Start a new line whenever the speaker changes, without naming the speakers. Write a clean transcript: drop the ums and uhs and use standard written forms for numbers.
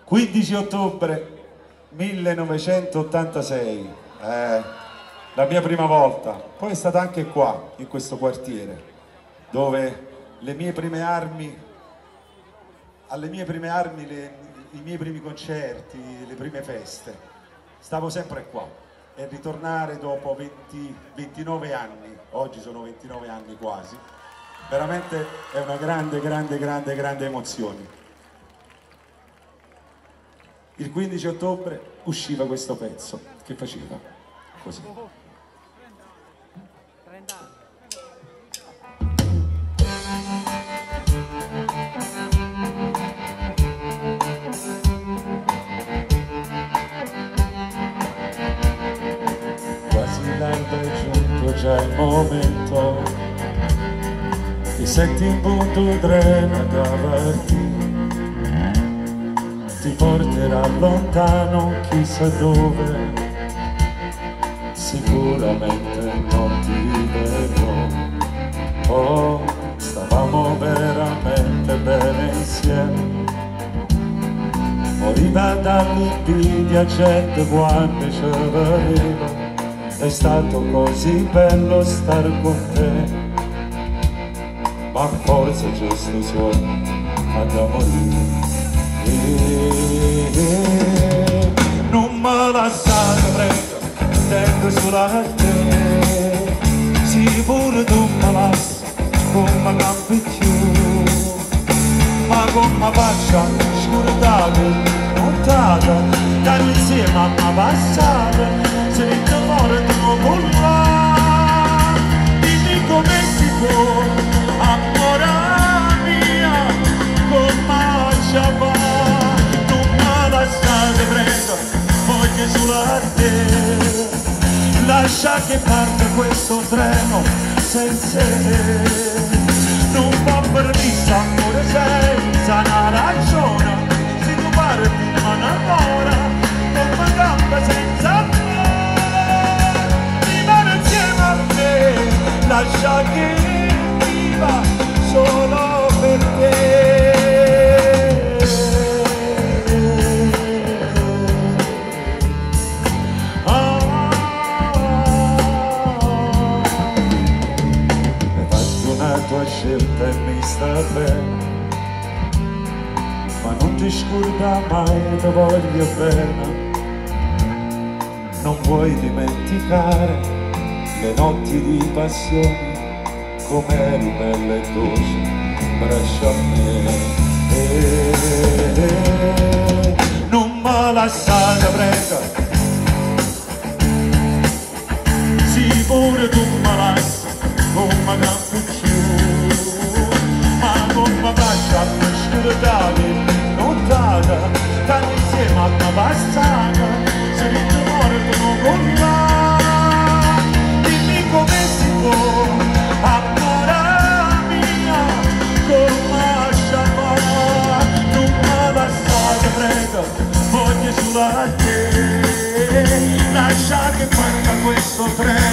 15 ottobre 1986, la mia prima volta, poi è stata anche qua, in questo quartiere, dove le mie prime armi, i miei primi concerti, le prime feste, stavo sempre qua. E ritornare dopo 29 anni, oggi sono 29 anni quasi, veramente è una grande emozione. Il 15 ottobre usciva questo pezzo che faceva così. Quasi l'alba è giunto già il momento, ti senti in punto treno davanti. Ti porterà lontano chissà dove, sicuramente non ti vedrò. Oh, stavamo veramente bene insieme, moriva dall'invidia gente quando ci voleva. È stato così bello star con te, ma forse giusto sogno ad morire. Non me lasciare prego, tengo solo a te. Sicuro tu me lasci, come campi più, ma come faccia scordata, montata, stare insieme a me passata, se ne muore tu non volare. Dimmi come si può, amore mia, come ci va. Voglio solo a te, lascia che parta questo treno senza te. Non va per vista amore senza una ragione, se tu parti ma non ora, come cambia senza te. Rimane insieme a te, lascia che viva solo per te. Tua scelta e mi sta bene, ma non ti scorda mai, ti voglio bene. Non puoi dimenticare le notti di passione, come eri bella e dolce, braccia a me. Non me lasciare prega, sì pure tu me lasci, come campi ma come faccia per scordare lontana, stare insieme a una passata, se ne muore tu non volare. Dimmi come si può, amore mia, come ci va. Non me lasciare prego, voglio solo a te, lascia che parta questo treno